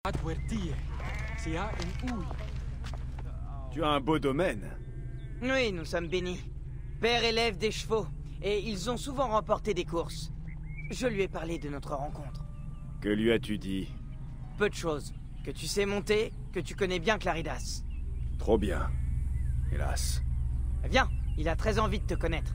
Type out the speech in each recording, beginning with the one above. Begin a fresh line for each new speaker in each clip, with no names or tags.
Tu as un beau domaine.
Oui, nous sommes bénis. Père élève des chevaux, et ils ont souvent remporté des courses. Je lui ai parlé de notre rencontre.
Que lui as-tu dit?
Peu de choses. Que tu sais monter, que tu connais bien Claridas.
Trop bien. Hélas.
Viens, il a très envie de te connaître.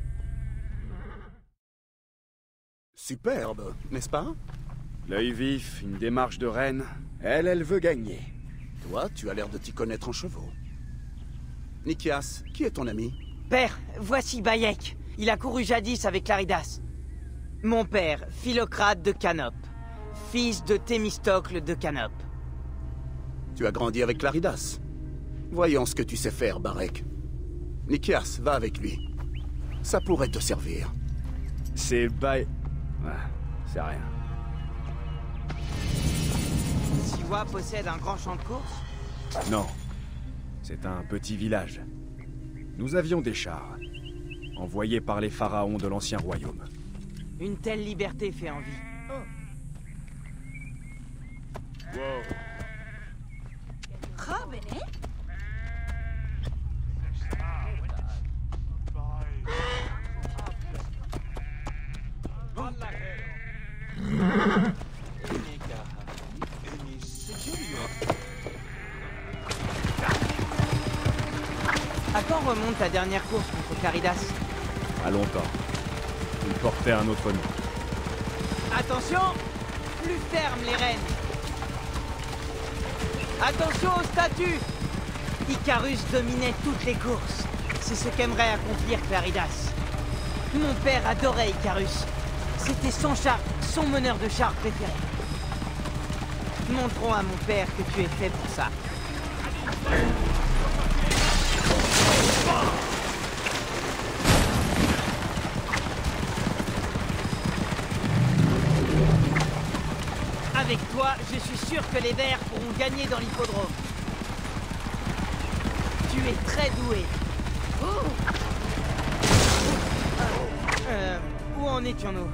Superbe, n'est-ce pas?
L'œil vif, une démarche de reine. Elle veut gagner.
Toi, tu as l'air de t'y connaître en chevaux. Nikias, qui est ton ami?
Père, voici Bayek. Il a couru jadis avec Claridas. Mon père, Philocrate de Canope, fils de Thémistocle de Canope.
Tu as grandi avec Claridas. Voyons ce que tu sais faire, Barek. Nikias, va avec lui. Ça pourrait te servir.
C'est Ouais, c'est rien.
Siwa possède un grand champ de course?
Non. C'est un petit village. Nous avions des chars, envoyés par les pharaons de l'ancien royaume.
Une telle liberté fait envie.
Wow.
À quand remonte ta dernière course contre Claridas?
À longtemps. Il portait un autre nom.
Attention! Plus ferme les rênes! Attention aux statues! Icarus dominait toutes les courses. C'est ce qu'aimerait accomplir Claridas. Mon père adorait Icarus. C'était son char, son meneur de char préféré. Montrons à mon père que tu es fait pour ça. Avec toi, je suis sûr que les Verts pourront gagner dans l'hippodrome. Tu es très doué. Où en étions-nous?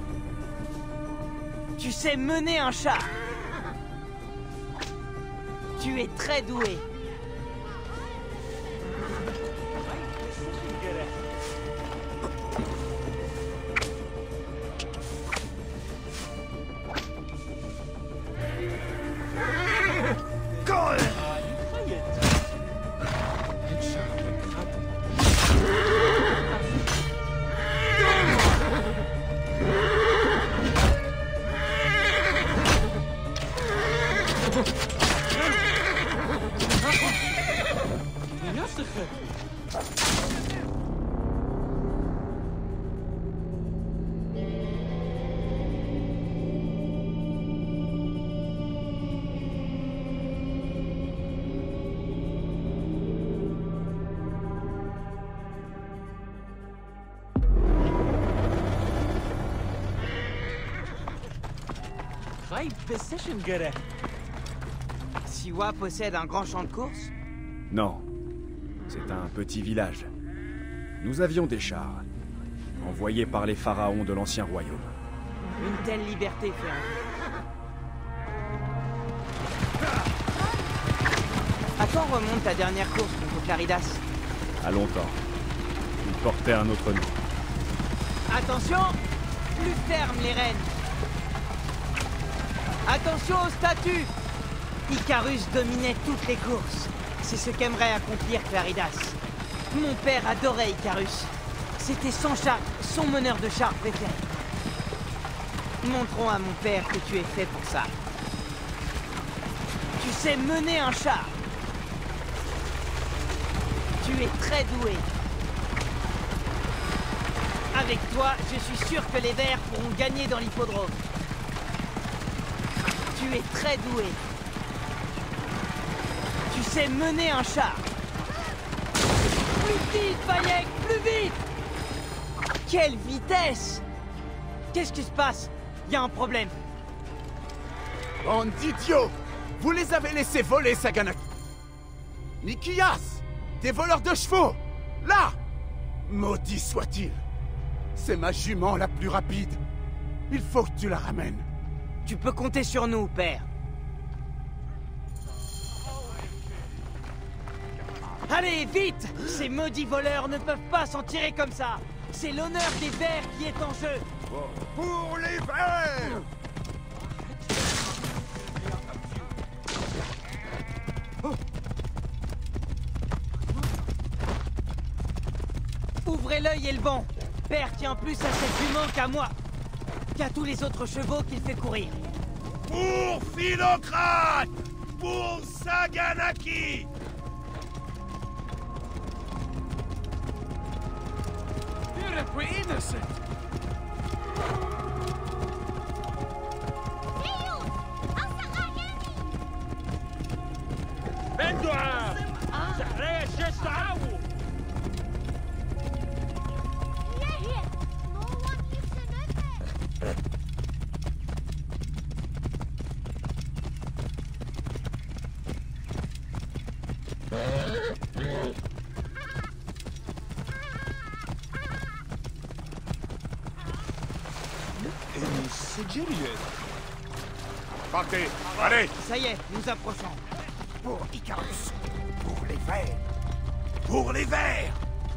Tu sais mener un char. Tu es très doué. Siwa possède un grand champ de course?
Non. C'est un petit village. Nous avions des chars, envoyés par les pharaons de l'ancien royaume.
Une telle liberté fait envie. À quand remonte ta dernière course contre Claridas?
À longtemps. Il portait un autre nom.
Attention! Plus ferme les rênes! Attention aux statues! Icarus dominait toutes les courses. C'est ce qu'aimerait accomplir Claridas. Mon père adorait Icarus. C'était son char, son meneur de char préféré. Montrons à mon père que tu es fait pour ça. Tu sais mener un char. Tu es très doué. Avec toi, je suis sûr que les Verts pourront gagner dans l'hippodrome. Tu es très doué. Tu sais mener un char. Plus vite, Bayek, plus vite! Quelle vitesse! Qu'est-ce qui se passe? Il y a un problème.
Bande d'idiots! Vous les avez laissés voler, Saganak! Nikias! Des voleurs de chevaux! Là! Maudit soit-il! C'est ma jument la plus rapide. Il faut que tu la ramènes.
Tu peux compter sur nous, père. Allez, vite! Ces maudits voleurs ne peuvent pas s'en tirer comme ça! C'est l'honneur des Verts qui est en jeu!
Pour les Verts!
Ouvrez l'œil et le banc! Père tient plus à cette jument qu'à moi! Qu'à tous les autres chevaux qu'il fait courir!
Pour Philocrate! Pour Saganaki!
We're innocent!
Bendua! Zahreya Shestawu!
Partez! Allez!
Ça y est, nous approchons!
Pour Icarus! Pour les Verts! Pour les Verts!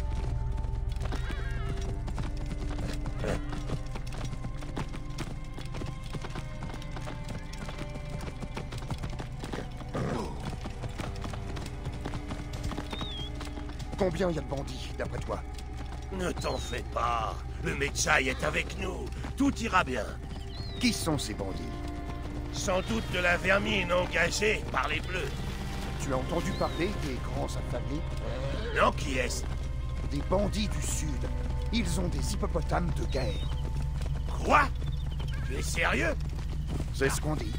Combien il y a de bandits, d'après toi?
Ne t'en fais pas. Le Mechai est avec nous. Tout ira bien.
Qui sont ces bandits?
Sans doute de la vermine engagée par les Bleus.
Tu as entendu parler des grands affamés?
Non, qui est-ce?
Des bandits du Sud. Ils ont des hippopotames de guerre.
Quoi? Tu es sérieux?
C'est ce qu'on dit.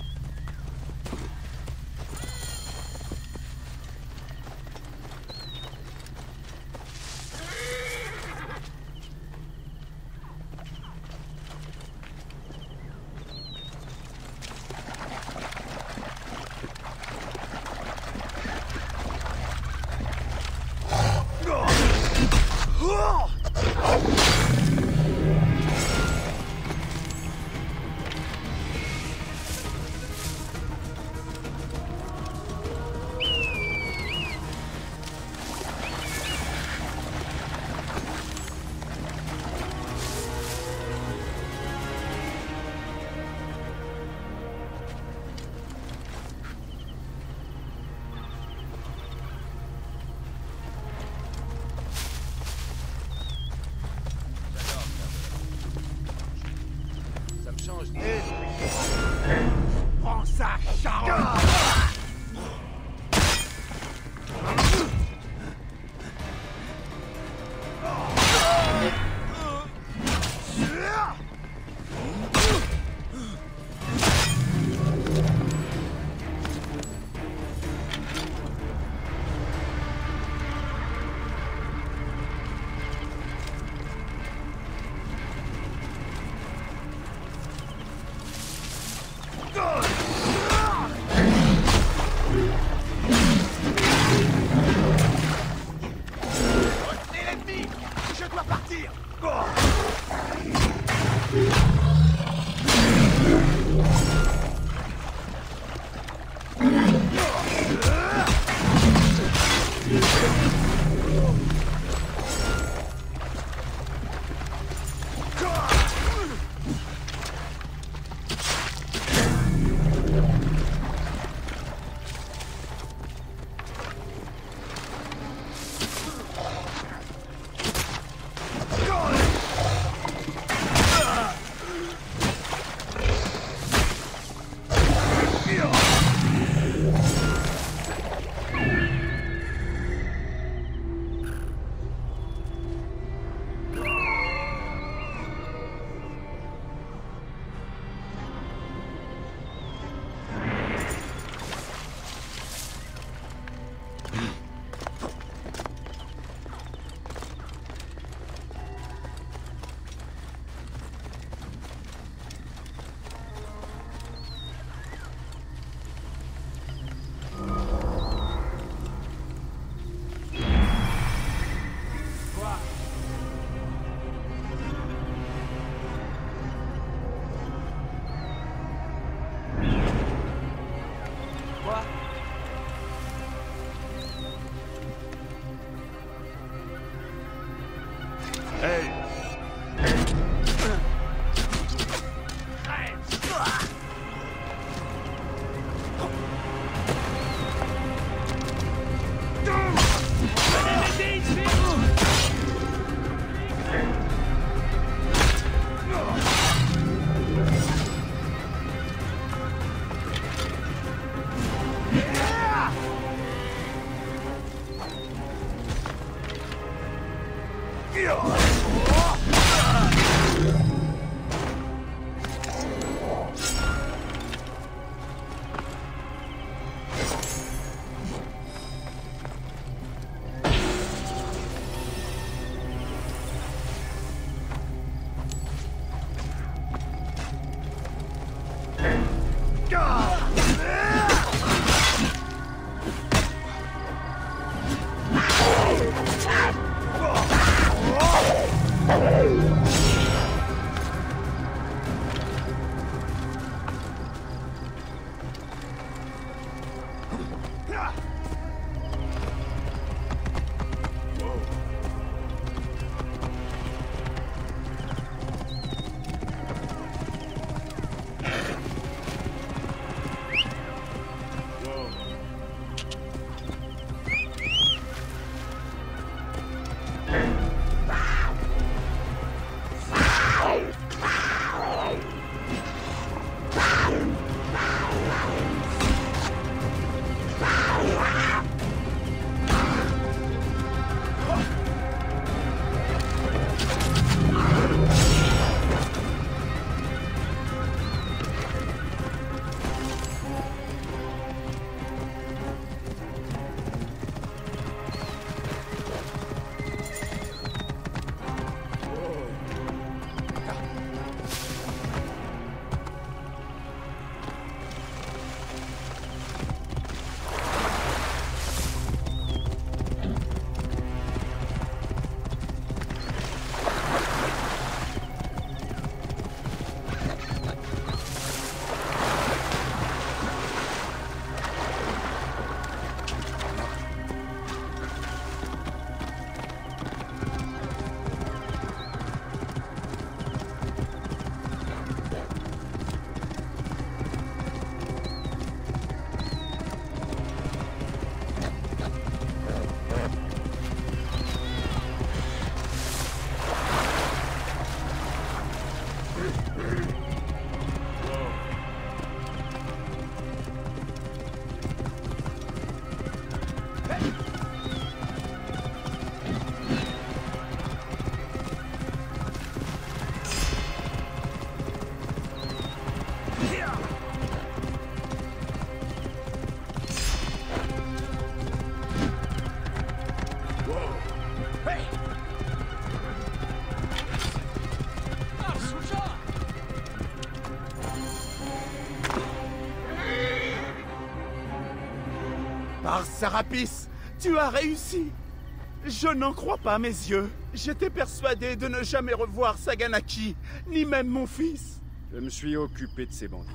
Prends ça, Charles!
Par Sarapis, tu as réussi. Je n'en crois pas mes yeux. J'étais persuadé de ne jamais revoir Saganaki, ni même mon fils.
Je me suis occupé de ces bandits.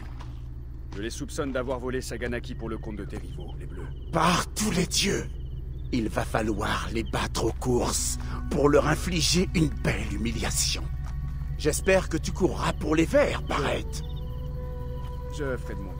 Je les soupçonne d'avoir volé Saganaki pour le compte de tes rivaux, les Bleus.
Par tous les dieux, il va falloir les battre aux courses pour leur infliger une belle humiliation. J'espère que tu courras pour les Verts, Barrett.
Je ferai de mon mieux.